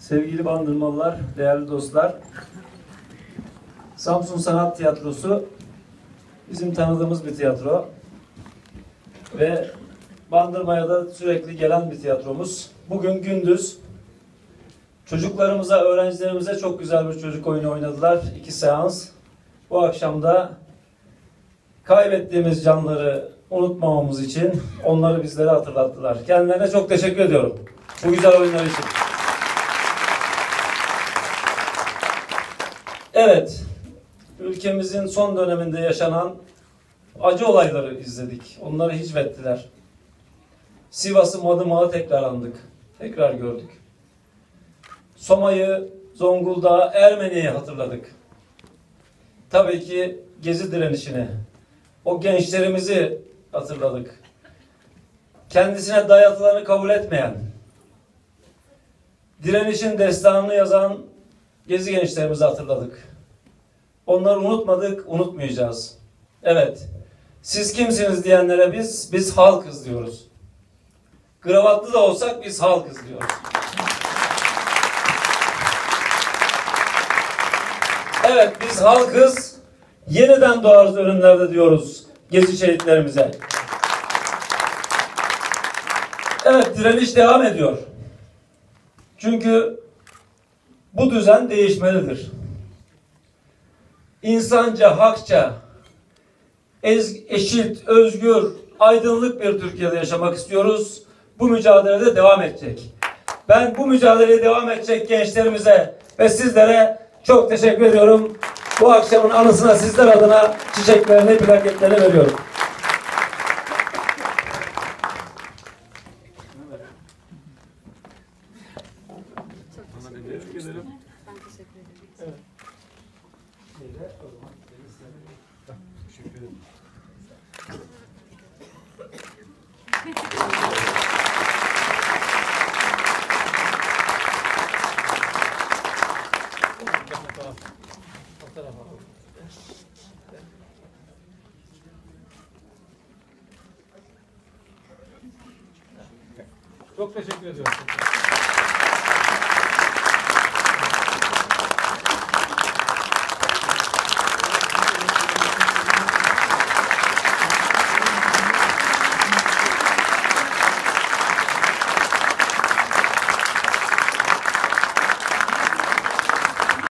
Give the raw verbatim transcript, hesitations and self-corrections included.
Sevgili Bandırmalılar, değerli dostlar, Samsun Sanat Tiyatrosu bizim tanıdığımız bir tiyatro ve Bandırma'ya da sürekli gelen bir tiyatromuz. Bugün gündüz çocuklarımıza, öğrencilerimize çok güzel bir çocuk oyunu oynadılar. İki seans. Bu akşam da kaybettiğimiz canları unutmamamız için onları bizlere hatırlattılar. Kendilerine çok teşekkür ediyorum bu güzel oyunlar için. Evet, ülkemizin son döneminde yaşanan acı olayları izledik. Onları hicvettiler. Sivas'ı, Madımak'ı tekrar andık. Tekrar gördük. Soma'yı, Zonguldak'ı, Ermeni'yi hatırladık. Tabii ki Gezi direnişini, o gençlerimizi hatırladık. Kendisine dayatılanı kabul etmeyen, direnişin destanını yazan Gezi gençlerimizi hatırladık. Onları unutmadık, unutmayacağız. Evet, siz kimsiniz diyenlere biz, biz halkız diyoruz. Kravatlı da olsak biz halkız diyoruz. Evet, biz halkız, yeniden doğarız önümlerde diyoruz Gezi şehitlerimize. Evet, direniş devam ediyor. Çünkü bu düzen değişmelidir. İnsanca, hakça, eşit, özgür, aydınlık bir Türkiye'de yaşamak istiyoruz. Bu mücadelede devam edecek. Ben bu mücadeleye devam edecek gençlerimize ve sizlere çok teşekkür ediyorum. Bu akşamın anısına sizler adına çiçeklerini, plaketlerini veriyorum. Ben teşekkür ederim. Evet. O zaman teşekkür ederim. Çok teşekkür ediyorum.